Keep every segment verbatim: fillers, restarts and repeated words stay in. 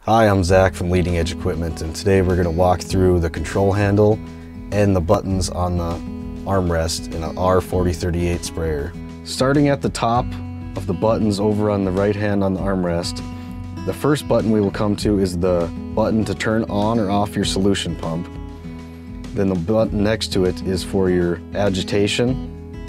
Hi, I'm Zach from Leading Edge Equipment, and today we're going to walk through the control handle and the buttons on the armrest in an R forty thirty-eight sprayer. Starting at the top of the buttons over on the right hand on the armrest, the first button we will come to is the button to turn on or off your solution pump. Then the button next to it is for your agitation.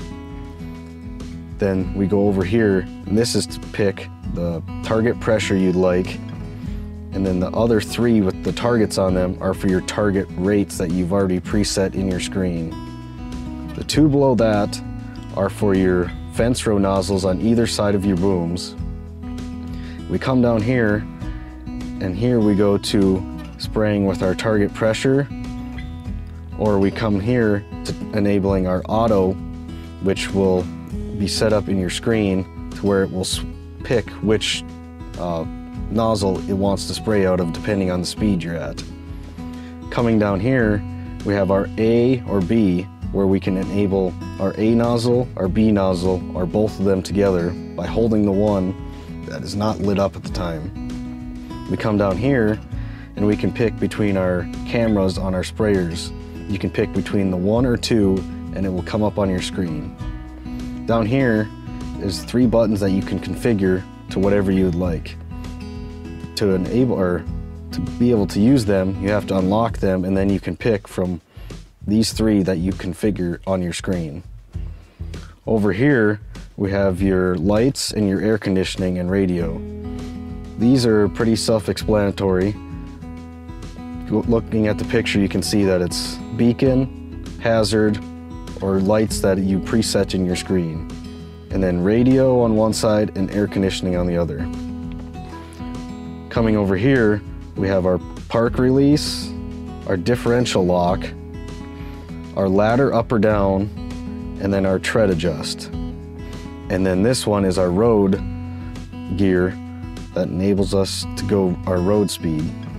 Then we go over here, and this is to pick the target pressure you'd like. And then the other three with the targets on them are for your target rates that you've already preset in your screen. The two below that are for your fence row nozzles on either side of your booms. We come down here, and here we go to spraying with our target pressure, or we come here to enabling our auto, which will be set up in your screen to where it will pick which uh, nozzle it wants to spray out of depending on the speed you're at. Coming down here, we have our A or B, where we can enable our A nozzle, our B nozzle, or both of them together by holding the one that is not lit up at the time. We come down here and we can pick between our cameras on our sprayers. You can pick between the one or two and it will come up on your screen. Down here is three buttons that you can configure to whatever you would like. To enable or to be able to use them, you have to unlock them, and then you can pick from these three that you configure on your screen. Over here we have your lights and your air conditioning and radio. These are pretty self-explanatory. Looking at the picture, you can see that it's beacon, hazard, or lights that you preset in your screen, and then radio on one side and air conditioning on the other. Coming over here, we have our park release, our differential lock, our ladder up or down, and then our tread adjust. And then this one is our road gear that enables us to go our road speed.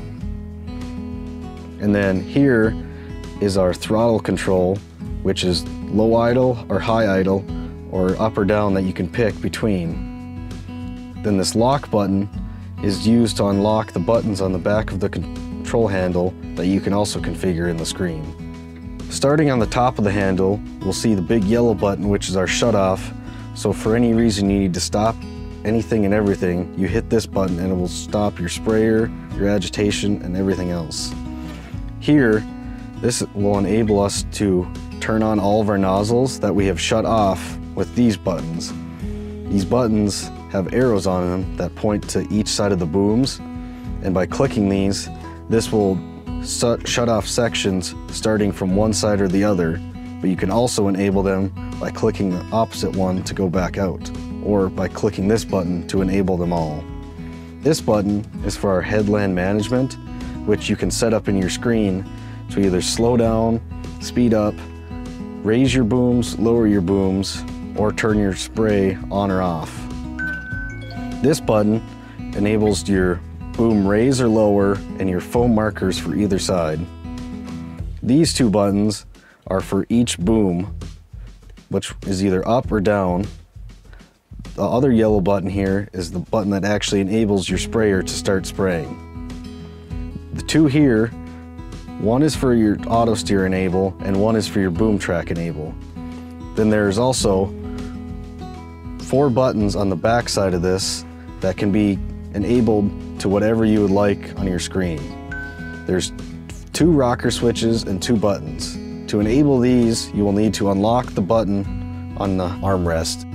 And then here is our throttle control, which is low idle or high idle, or up or down that you can pick between. Then this lock button is used to unlock the buttons on the back of the control handle that you can also configure in the screen. Starting on the top of the handle, we'll see the big yellow button, which is our shut-off. So for any reason you need to stop anything and everything, you hit this button and it will stop your sprayer, your agitation, and everything else. Here, this will enable us to turn on all of our nozzles that we have shut off with these buttons. These buttons have arrows on them that point to each side of the booms, and by clicking these, this will shut off sections starting from one side or the other, but you can also enable them by clicking the opposite one to go back out, or by clicking this button to enable them all. This button is for our headland management, which you can set up in your screen to either slow down, speed up, raise your booms, lower your booms, or turn your spray on or off. This button enables your boom raise or lower and your foam markers for either side. These two buttons are for each boom, which is either up or down. The other yellow button here is the button that actually enables your sprayer to start spraying. The two here, one is for your auto steer enable and one is for your boom track enable. Then there's also four buttons on the back side of this that can be enabled to whatever you would like on your screen. There's two rocker switches and two buttons. To enable these, you will need to unlock the button on the armrest.